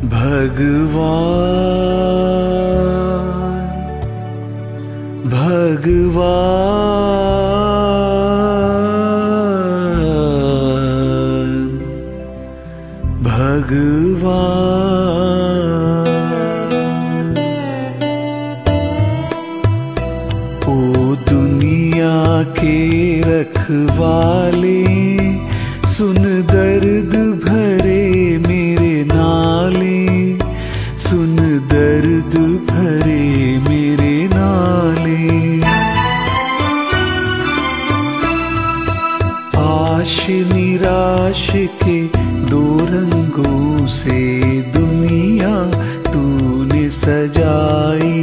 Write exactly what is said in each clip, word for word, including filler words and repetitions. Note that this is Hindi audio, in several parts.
भगवान भगवान भगवान। ओ दुनिया के रखवाले, सुन दर्द भरे मेरे नाले, सुन दर्द भरे मेरे नाले। आश निराश के दो रंगों से दुनिया तूने सजाई,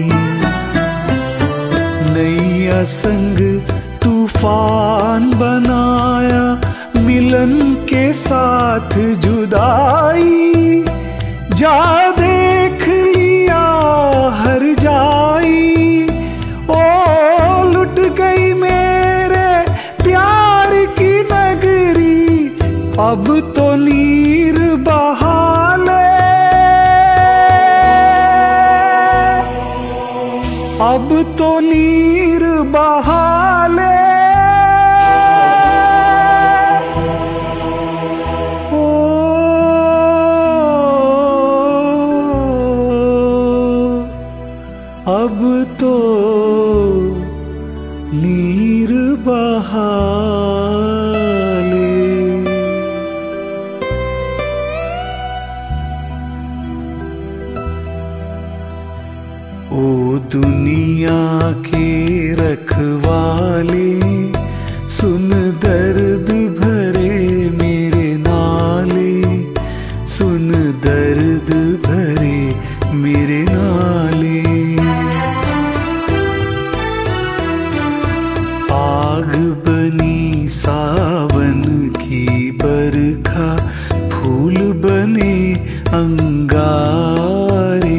नैया संग तूफान बनाया, मिलन के साथ जुदाई। जा देख लिया हरजाई, ओ लुट गई मेरे प्यार की नगरी। अब तो नीर बहाले, अब तो नीर बहाले। अब तो नीर बहाले। ओ दुनिया के रखवाले, सुन दर्द भरे मेरे नाले, सुन दर्द भरे मेरे नाले। आग बनी सावन की बरखा, फूल बने अंगारे।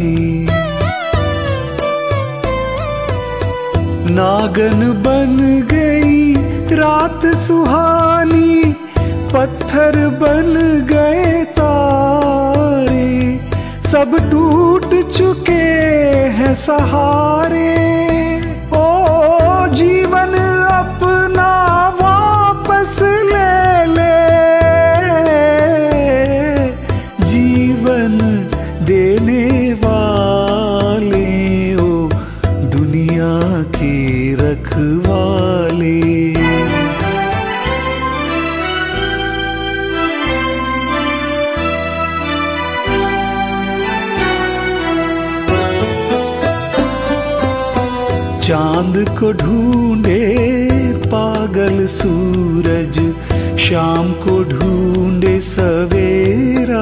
नागन बन गई रात सुहानी, पत्थर बन गए तारे। सब टूट चुके हैं सहारे, ओ जीवन अपना वापस ले ले। जीवन देने वाले, ओ दुनिया के रखवाले। चांद को ढूंढे पागल सूरज, शाम को ढूंढे सवेरा।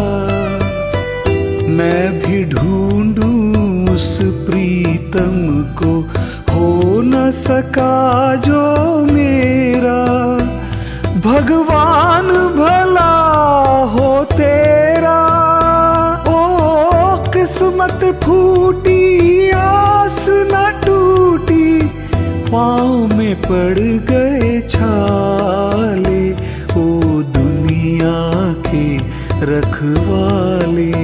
मैं भी ढूंढूं उस प्रीतम को, हो न सका जो मेरा। भगवान भला हो तेरा, ओ किस्मत फूटी आस न टूटी। पाँव में पड़ गए छाले, ओ दुनिया के रखवाले।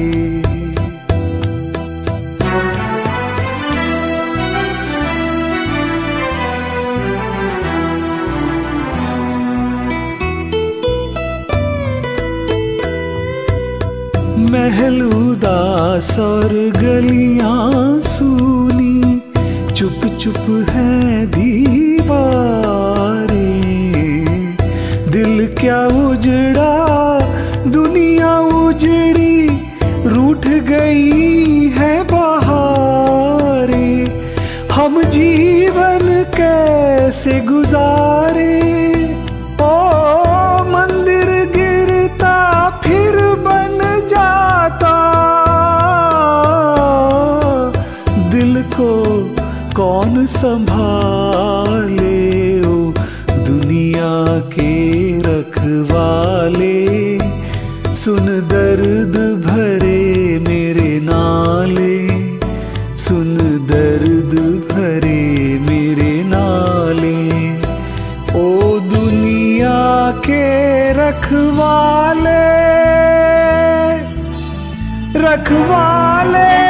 महल उदास और गलियां सूनी, चुप चुप है दीवारें। दिल क्या उजड़ा दुनिया उजड़ी, रूठ गई है बहारें। हम जीवन कैसे गुजारे, ओ मंदिर गिरता फिर बन जाता। दिल को कौन संभाले, ओ दुनिया के रखवाले। सुन दर्द भरे मेरे नाले, सुन दर्द भरे मेरे नाले। ओ दुनिया के रखवाले, रखवाले